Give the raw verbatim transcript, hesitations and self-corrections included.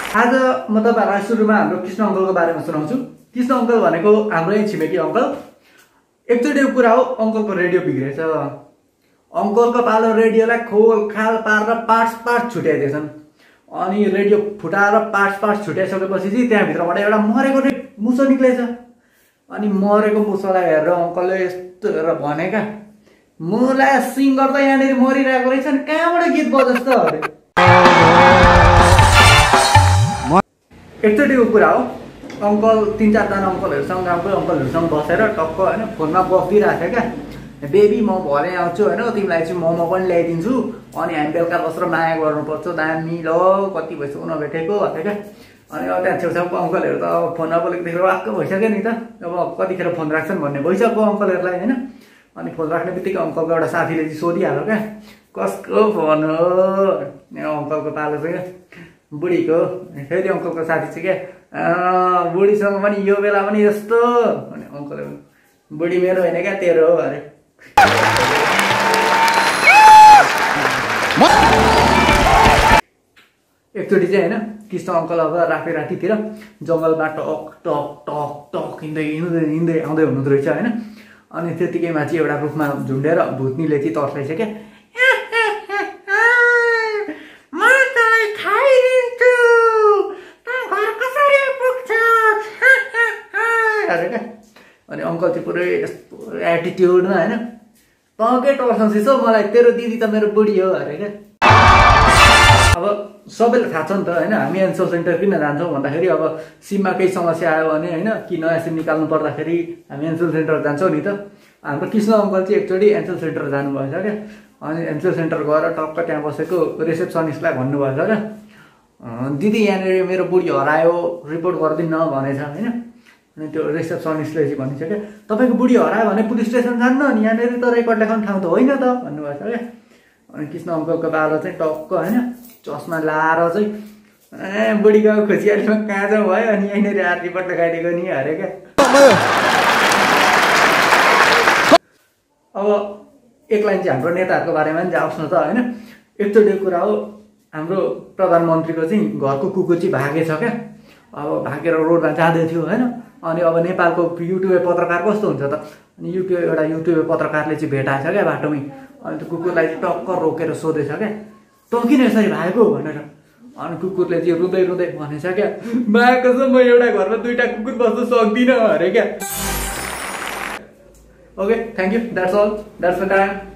आज म तपाईहरुलाई सुरुमा हाम्रो कृष्ण अंकलको बारेमा सुनाउँछु। कृष्ण अंकल भनेको हाम्रै छिमेकी अंकल। एकचोटिको कुरा हो, अंकलको रेडियो बिग्रेछ। अंकलको पालो रेडियोलाई खोल खाल पारेर पार्ट्स पार्ट्स छुट्याइदिएछन्। अनि रेडियो फुटाएर पार्ट्स पार्ट्स छुट्याइसकेपछि चाहिँ त्यहाँ भित्रबाट एउटा मरेको मुसो निक्लेछ। अनि मरेको मुसोलाई हेरेर अंकलले यस्तो हेरेर भनेका, मलाई सिंगर त यहाँनिर मरिरहेको रहेछ नि, कहाँबाट गीत बजस् त अरे। एकचोटिको कुरा हो, अंकल तीन चारजना अंकलहरुसँग गाउँको अंकलहरुसँग बसेर टक्क हैन फोनमा गफिरहेको थियो क्या। बेबी म भरे आउँछु हैन, तिमीलाई चाहिँ मोमो पनि ल्याइदिन्छु, अनि हामी बेलुका बसेर माया गर्नुपर्छ, दामी ल कति भइसक्यो नभेटेको भन्थे क्या। अनि अब त्यहाँ छेउछाउको अंकलहरु त अब फोनमा बोलेको वाक्क भइसक्यो नि त, अब कतिखेर फोन राख्छन् भन्ने भइसक्यो अंकलहरुलाई हैन। अनि फोन राख्ने बित्तिकै अंकलको एउटा साथीले चाहिँ सोधिहाल्यो क्या, कसको फोन हो? अंकलको पालो चाहिँ बुढीको। फेरि अंकलको साथी चाहिँ क्या, बुढीसँग पनि यो बेला पनि यस्तो भने अंकलले, बुढी मेरो होइन क्या तेरो हो अरे। एकचोटि चाहिँ होइन कृष्ण अंकल अब राति रातितिर जंगलमा टक टक टक टक हिँड्दै हिँड्दै हिँड्दै आउँदै हुनुहुँदो रहेछ होइन। अनि त्यतिकैमा चाहिँ एउटा रुखमा झुन्डेर भुत्नीले चाहिँ तर्साइछ क्या, अनि अंकल चाहिँ पुरै यस्तो एटिट्युडमा होइन, तँकै टर्साउँछौ मलाई, तेरो दिदी त मेरो बुढी हो अरे क्या। अब सबैलाई थाहा छ नि त होइन, हामी एन्सल सेन्टर किन जान्छौँ भन्दाखेरि अब सिममा केही समस्या आयो भने होइन, कि नयाँ सिम निकाल्नु पर्दाखेरि हामी एन्सल सेन्टर जान्छौँ नि त। हाम्रो कृष्ण अंकल चाहिँ एकचोटि एन्सल सेन्टर जानुभएछ क्या। अनि एन्सल सेन्टर गएर टक्क त्यहाँ बसेको रिसेप्सनिस्टलाई भन्नुभएछ क्या, दिदी यहाँनिर मेरो बुढी हरायो, रिपोर्ट गरिदिन्न भनेछ होइन। अनि त्यो रिसेप्सनिस्टले चाहिँ भनिन्छ क्या, तपाईँको बुढी हरायो भने पुलिस स्टेसन जान्न नि, यहाँनिर त रेकर्ड लेखाउने ठाउँ त होइन त भन्नुभएको छ क्या। अनि कृष्ण अंकलको पालो चाहिँ टक्क होइन चस्मा लाएर चाहिँ, ए बुढीको खुसियालीमा कहाँ जाउँ भयो, अनि यहीँनिर आएर रिपोर्ट लगाइदिएको नि अरे क्या। अब एक लाइन चाहिँ हाम्रो नेताहरूको बारेमा पनि जाओस् न त होइन। एकचोटिको कुरा हो, हाम्रो प्रधानमन्त्रीको चाहिँ घरको कुकुर चाहिँ भागेछ क्या। अब भागेर रोडमा जाँदै थियो होइन। अनि अब नेपालको युट्युब पत्रकार कस्तो हुन्छ त, अनि युट्युब एउटा युट्युब पत्रकारले चाहिँ भेटाएछ क्या बाटोमै। अनि त्यो कुकुरलाई चाहिँ टक्क रोकेर सोधेछ क्या, तँ किन यसरी भागेको भनेर। अनि कुकुरले चाहिँ रुँदै रुँदै भनेछ क्या, भागेको छ म एउटा घरमा दुईटा कुकुर बस्नु सक्दिनँ अरे क्या। Okay, thank you, that's all, that's the time.